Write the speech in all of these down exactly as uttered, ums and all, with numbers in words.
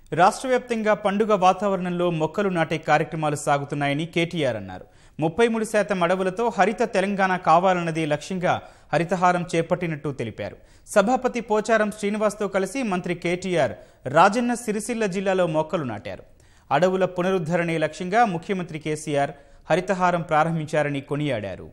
రాష్ట్ర వ్యాప్తంగా పండుగ వాతావరణంలో మొక్కలు నాటే కార్యక్రమాలు సాగుతున్నాయని కేటీఆర్ అన్నారు. ముప్పై మూడు శాతం అడవులతో హరిత తెలంగాణ కావాలన్నది లక్ష్యంగా హరితహారం చేపట్టినట్టు తెలిపారు. సభాపతి పోచారం శ్రీనివాస్తో కలిసి మంత్రి కేటీఆర్ రాజన్న సిరిసిల్ల జిల్లాలో మొక్కలు నాటారు. అడవుల పునరుద్ధరణే లక్ష్యంగా ముఖ్యమంత్రి కేసీఆర్ హరితహారం ప్రారంభించారని కొనియాడారు.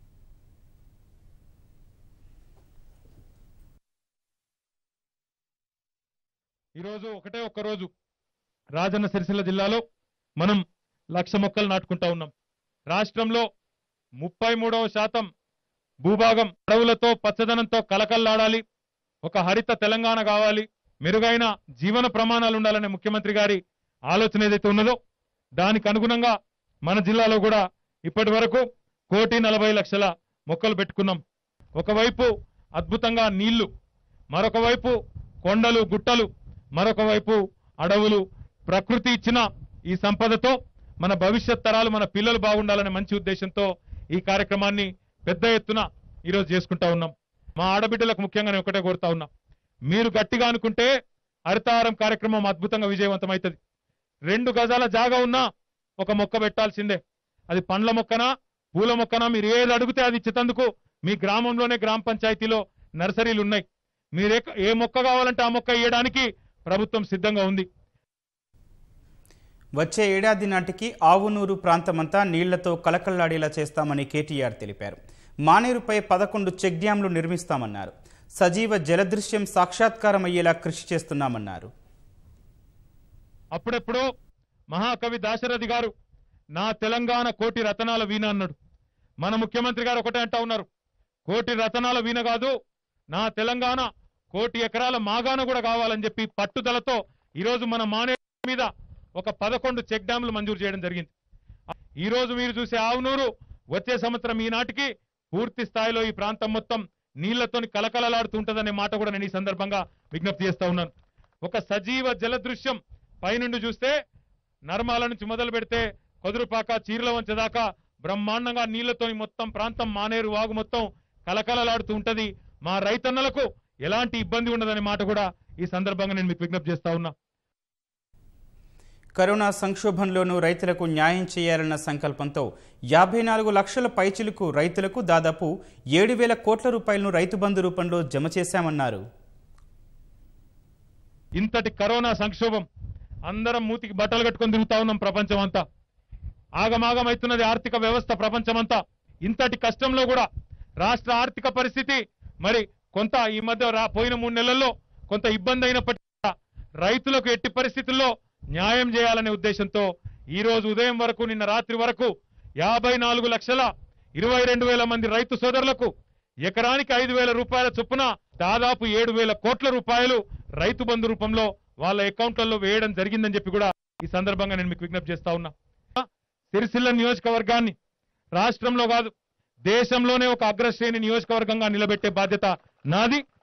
ఈరోజు ఒకటే ఒక్క రోజు రాజన్న సిరిసిల్ల జిల్లాలో మనం లక్ష మొక్కలు నాటుకుంటా ఉన్నాం. రాష్ట్రంలో ముప్పై మూడవ శాతం భూభాగం అడవులతో పచ్చదనంతో కలకల్లాడాలి, ఒక హరిత తెలంగాణ కావాలి, మెరుగైన జీవన ప్రమాణాలు ఉండాలనే ముఖ్యమంత్రి గారి ఆలోచన ఏదైతే ఉన్నదో దానికి అనుగుణంగా మన జిల్లాలో కూడా ఇప్పటి వరకు కోటి నలభై లక్షల మొక్కలు పెట్టుకున్నాం. ఒకవైపు అద్భుతంగా నీళ్లు, మరొక వైపు కొండలు గుట్టలు, మరొక వైపు అడవులు, ప్రకృతి ఇచ్చిన ఈ సంపదతో మన భవిష్యత్ తరాలు మన పిల్లలు బాగుండాలనే మంచి ఉద్దేశంతో ఈ కార్యక్రమాన్ని పెద్ద ఎత్తున ఈరోజు చేసుకుంటా ఉన్నాం. మా ఆడబిడ్డలకు ముఖ్యంగా నేను ఒకటే కోరుతా ఉన్నా, మీరు గట్టిగా అనుకుంటే హరితహారం కార్యక్రమం అద్భుతంగా విజయవంతమవుతుంది. రెండు గజాల జాగా ఉన్నా ఒక మొక్క పెట్టాల్సిందే. అది పండ్ల మొక్కనా పూల మొక్కనా మీరు ఏది అడిగితే అది ఇచ్చేందుకు మీ గ్రామంలోనే గ్రామ పంచాయతీలో నర్సరీలు ఉన్నాయి. మీరే ఏ మొక్క కావాలంటే ఆ మొక్క ఇవ్వడానికి ప్రభుత్వం సిద్ధంగా ఉంది. వచ్చే ఏడాది నాటికి ఆవునూరు ప్రాంతమంతా నీళ్లతో కలకల్లాడేలా చేస్తామని కేటీఆర్ తెలిపారు. మానేరుపై పదకొండు చెక్ డ్యాంలు నిర్మిస్తామన్నారు. సజీవ జలదృశ్యం సాక్షాత్కారం అయ్యేలా కృషి చేస్తున్నామన్నారు. అప్పుడెప్పుడో మహాకవి దాశరథి గారు నా తెలంగాణ కోటి రతనాల వీణ అన్నాడు. మన ముఖ్యమంత్రి గారు ఒకటే అంటా ఉన్నారు, కోటి రతనాల వీణ కాదు, నా తెలంగాణ కోటి ఎకరాల మాగాన కూడా కావాలని చెప్పి పట్టుదలతో ఈరోజు మన మానే మీద ఒక పదకొండు చెక్ డ్యాంలు మంజూరు చేయడం జరిగింది. ఈ రోజు మీరు చూసే ఆవునూరు వచ్చే సంవత్సరం ఈనాటికి పూర్తి స్థాయిలో ఈ ప్రాంతం మొత్తం నీళ్లతోని కలకలలాడుతూ ఉంటుందనే మాట కూడా నేను ఈ సందర్భంగా విజ్ఞప్తి చేస్తా ఉన్నాను. ఒక సజీవ జలదృశ్యం పైనుండి చూస్తే నర్మాల నుంచి మొదలు పెడితే కొదురుపాక చీరల వంచ దాకా బ్రహ్మాండంగా నీళ్లతోని మొత్తం ప్రాంతం మానేరు వాగు మొత్తం కలకలలాడుతూ ఉంటది. మా రైతన్నలకు ఎలాంటి ఇబ్బంది ఉండదనే మాట కూడా ఈ సందర్భంగా నేను మీకు విజ్ఞప్తి చేస్తా ఉన్నా. కరోనా సంక్షోభంలోనూ రైతులకు న్యాయం చేయాలన్న సంకల్పంతో యాభై నాలుగు లక్షల పైచిలకు రైతులకు దాదాపు ఏడు వేల కోట్ల రూపాయలను రైతు బంధు రూపంలో జమ చేశామన్నారు. ఇంతటి కరోనా సంక్షోభం అందరం మూతికి బట్టలు కట్టుకొని తిరుగుతా ఉన్నాం. ప్రపంచం అంతా ఆగమాగమైతున్నది ఆర్థిక వ్యవస్థ ప్రపంచమంతా. ఇంతటి కష్టంలో కూడా రాష్ట్ర ఆర్థిక పరిస్థితి మరి కొంత ఈ మధ్య రా పోయిన మూడు నెలల్లో కొంత ఇబ్బంది అయినప్పటికీ రైతులకు ఎట్టి పరిస్థితుల్లో న్యాయం చేయాలనే ఉద్దేశంతో ఈ రోజు ఉదయం వరకు నిన్న రాత్రి వరకు యాభై నాలుగు లక్షల ఇరవై రెండు వేల మంది రైతు సోదరులకు ఎకరానికి ఐదు వేల రూపాయల చొప్పున దాదాపు ఏడు వేల కోట్ల రూపాయలు రైతు బంధు రూపంలో వాళ్ళ అకౌంట్లలో వేయడం జరిగిందని చెప్పి కూడా ఈ సందర్భంగా నేను మీకు విజ్ఞప్తి చేస్తా ఉన్నా. సిరిసిల్ల నియోజకవర్గాన్ని రాష్ట్రంలో కాదు దేశంలోనే ఒక అగ్రశ్రేణి నియోజకవర్గంగా నిలబెట్టే బాధ్యత నాది.